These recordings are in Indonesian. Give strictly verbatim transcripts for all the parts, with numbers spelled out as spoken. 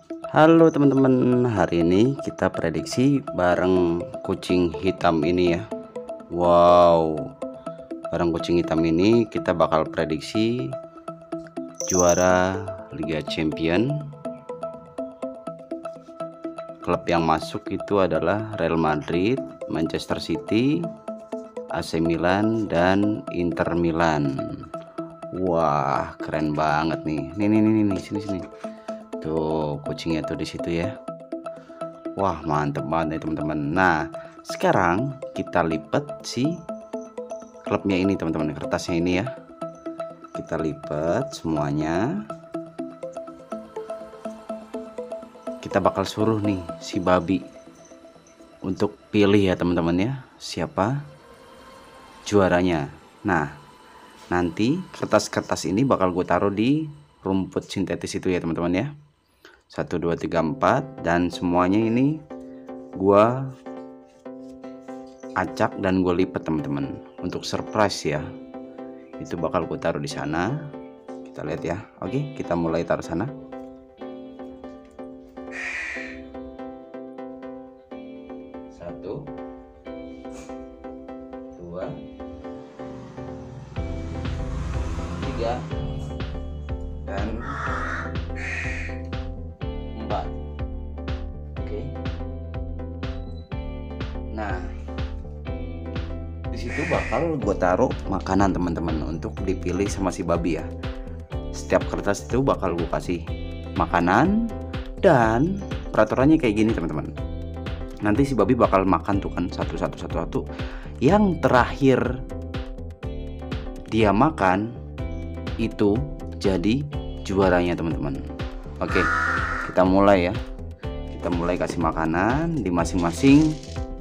Halo teman-teman, hari ini kita prediksi bareng kucing hitam ini ya. Wow, bareng kucing hitam ini kita bakal prediksi juara Liga Champion. Klub yang masuk itu adalah Real Madrid, Manchester City, A C Milan, dan Inter Milan. Wah, keren banget nih. Nih nih nih nih, sini sini. Tuh kucingnya tuh di situ ya. Wah, mantep banget nih teman-teman. Nah, sekarang kita lipat si klubnya ini teman-teman, kertasnya ini ya. Kita lipat semuanya. Kita bakal suruh nih si babi untuk pilih ya teman-teman ya, siapa juaranya. Nah, nanti kertas-kertas ini bakal gue taruh di rumput sintetis itu ya teman-teman ya. Satu dua tiga empat, dan semuanya ini gua acak dan gue lipat teman-teman untuk surprise ya. Itu bakal gue taruh di sana. Kita lihat ya. Oke, kita mulai taruh sana. Satu, dua, tiga, dan empat. Oke. Nah, disitu bakal gue taruh makanan teman-teman untuk dipilih sama si babi ya. Setiap kertas itu bakal gue kasih makanan, dan peraturannya kayak gini teman-teman. Nanti si babi bakal makan tuh kan, satu satu satu satu. Yang terakhir dia makan itu jadi juaranya teman-teman. Oke, kita mulai ya. Kita mulai kasih makanan di masing-masing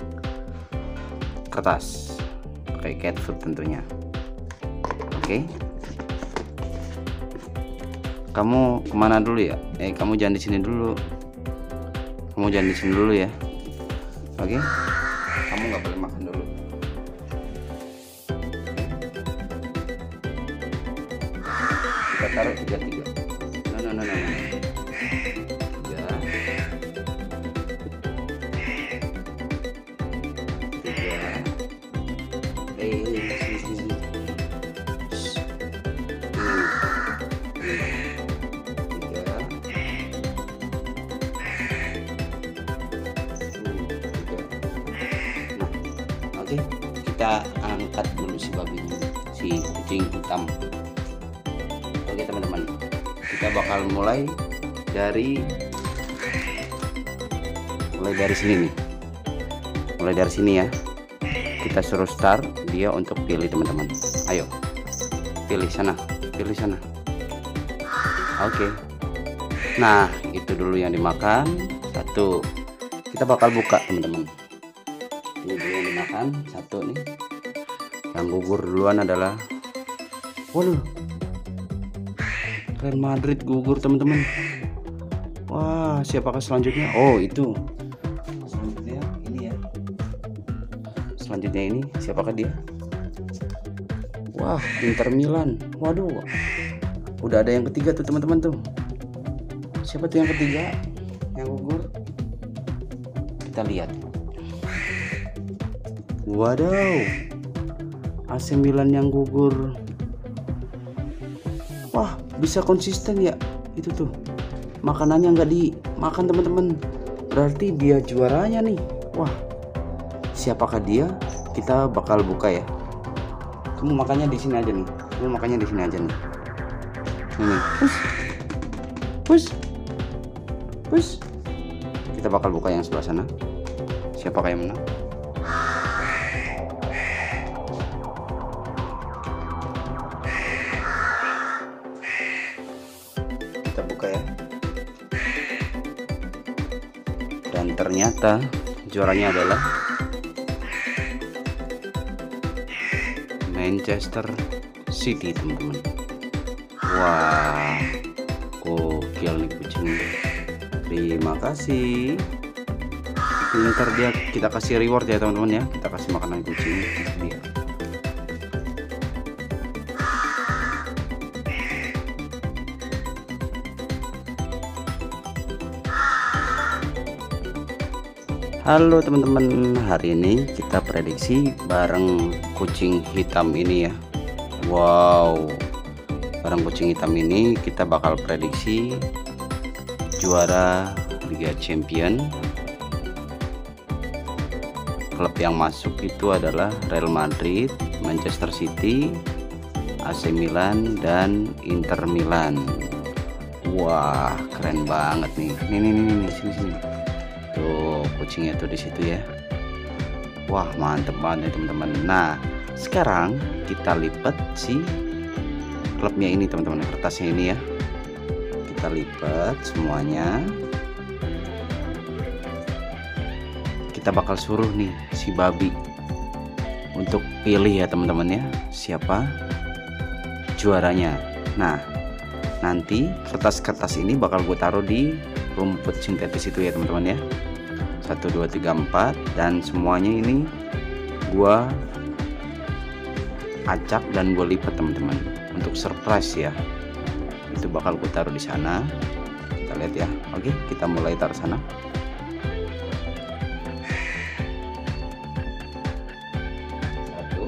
kertas, pakai cat food tentunya. Oke, kamu kemana dulu ya? Eh, kamu jangan di sini dulu. Kamu jangan di sini dulu ya. Oke, kamu nggak boleh makan dulu. Kita taruh tiga tiga. No no no no. Tiga. Tiga. Eh, ini sini sini. Tiga. Nah, oke, kita angkat dulu si babi, si kucing hitam. Oke teman-teman, kita bakal mulai dari mulai dari sini nih, mulai dari sini ya. Kita suruh start dia untuk pilih teman-teman. Ayo, pilih sana, pilih sana. Oke. Nah, itu dulu yang dimakan. Satu. Kita bakal buka teman-teman. Ini dulu yang dimakan. Satu nih. Yang gugur duluan adalah, waduh, Real Madrid gugur teman-teman. Wah, siapakah selanjutnya? Oh, itu. Selanjutnya ini ya. Selanjutnya ini siapakah dia? Wah, Inter Milan. Waduh. Udah ada yang ketiga tuh teman-teman tuh. Siapa tuh yang ketiga yang gugur? Kita lihat. Waduh. A C Milan yang gugur. Wah, bisa konsisten ya itu tuh, makanannya nggak dimakan teman-teman, berarti dia juaranya nih. Wah, siapakah dia? Kita bakal buka ya. Kamu makannya di sini aja nih, kamu makannya di sini aja nih. Ini push push push. Kita bakal buka yang sebelah sana. Siapakah yang menang? Buka ya. Dan ternyata juaranya adalah Manchester City teman-teman. Wah, gokil nih kucing. Terima kasih. Ntar dia kita kasih reward ya teman-teman ya. Kita kasih makanan kucing dia. Halo teman-teman, hari ini kita prediksi bareng kucing hitam ini ya. Wow, bareng kucing hitam ini kita bakal prediksi juara Liga Champion. Klub yang masuk itu adalah Real Madrid, Manchester City, A C Milan, dan Inter Milan. Wah, keren banget nih. Nih nih nih, nih sini sini. Tuh kucingnya tuh di situ ya. Wah, mantep banget nih teman-teman. Nah, sekarang kita lipat si klubnya ini teman-teman, kertasnya ini ya. Kita lipat semuanya. Kita bakal suruh nih si babi untuk pilih ya teman-teman ya, siapa juaranya. Nah, nanti kertas-kertas ini bakal gue taruh di rumput sintetis itu ya teman-teman ya. Satu dua tiga empat, dan semuanya ini gua acak dan gue lipat teman-teman untuk surprise ya. Itu bakal gue taruh di sana. Kita lihat ya. Oke, kita mulai taruh sana. Satu,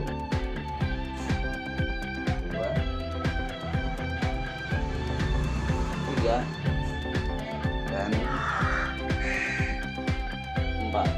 dua, tiga, dan empat.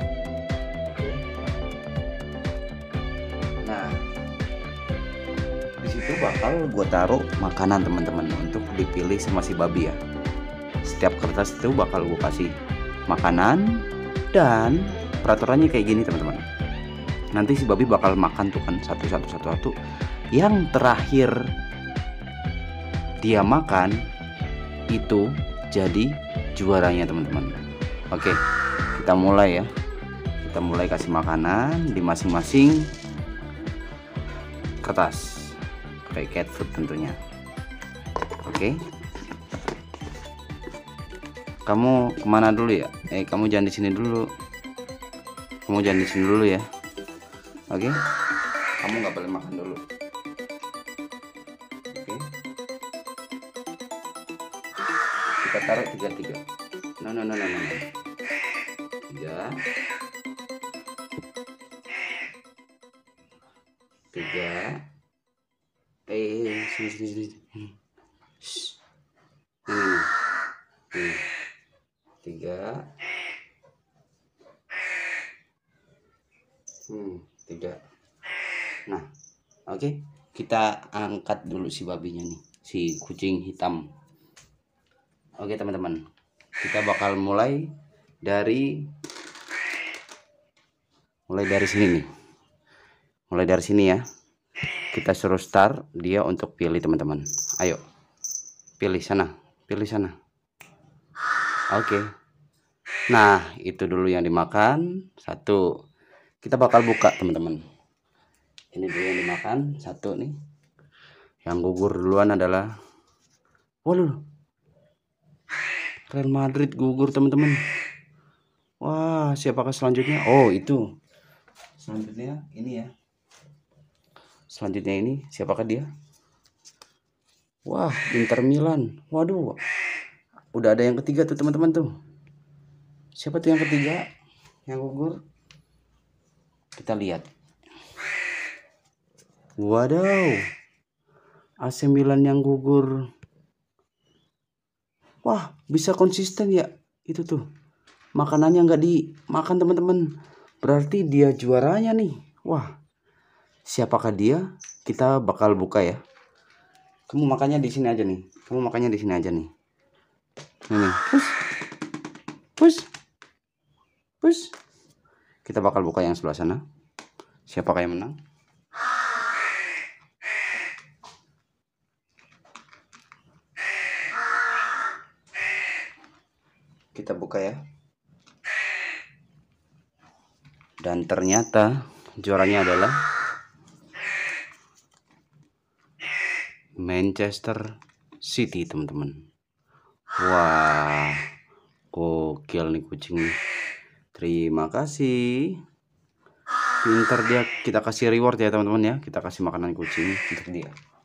Nah, disitu bakal gue taruh makanan teman-teman untuk dipilih sama si babi ya. Setiap kertas itu bakal gue kasih makanan, dan peraturannya kayak gini teman-teman. Nanti si babi bakal makan tuh kan, satu satu satu satu. Yang terakhir dia makan itu jadi juaranya teman-teman. Oke, kita mulai ya. Kita mulai kasih makanan di masing-masing kertas, kayak cat food tentunya. Oke, kamu kemana dulu ya? Eh, kamu jangan di sini dulu. Kamu jangan di sini dulu ya. Oke, kamu nggak boleh makan dulu. Oke, kita taruh tiga tiga. No no no no no. Tiga, tiga. Eh, sini sini sini. Hmm. Hmm. Tiga. Hmm, tiga. Nah, oke, okay. Kita angkat dulu si babinya nih, si kucing hitam. Oke okay, teman-teman, kita bakal mulai dari mulai dari sini nih, mulai dari sini ya. Kita suruh start dia untuk pilih teman-teman. Ayo, pilih sana, pilih sana. Oke. Okay. Nah, itu dulu yang dimakan. Satu. Kita bakal buka teman-teman. Ini dulu yang dimakan. Satu nih. Yang gugur duluan adalah, waduh, Real Madrid gugur teman-teman. Wah, siapakah selanjutnya? Oh, itu. Selanjutnya ini ya. Selanjutnya ini siapakah dia? Wah, Inter Milan. Waduh. Udah ada yang ketiga tuh teman-teman tuh. Siapa tuh yang ketiga yang gugur? Kita lihat. Waduh, A C Milan yang gugur. Wah, bisa konsisten ya itu tuh. Makanannya nggak dimakan teman-teman. Berarti dia juaranya nih. Wah, siapakah dia? Kita bakal buka ya. Kamu makannya di sini aja nih. Kamu makannya di sini aja nih. Ini, push, push, push. Kita bakal buka yang sebelah sana. Siapakah yang menang? Kita buka ya. Dan ternyata juaranya adalah Manchester City teman-teman. Wah, gokil nih kucing. Terima kasih. Pinter dia, kita kasih reward ya teman-teman ya. Kita kasih makanan kucing untuk dia.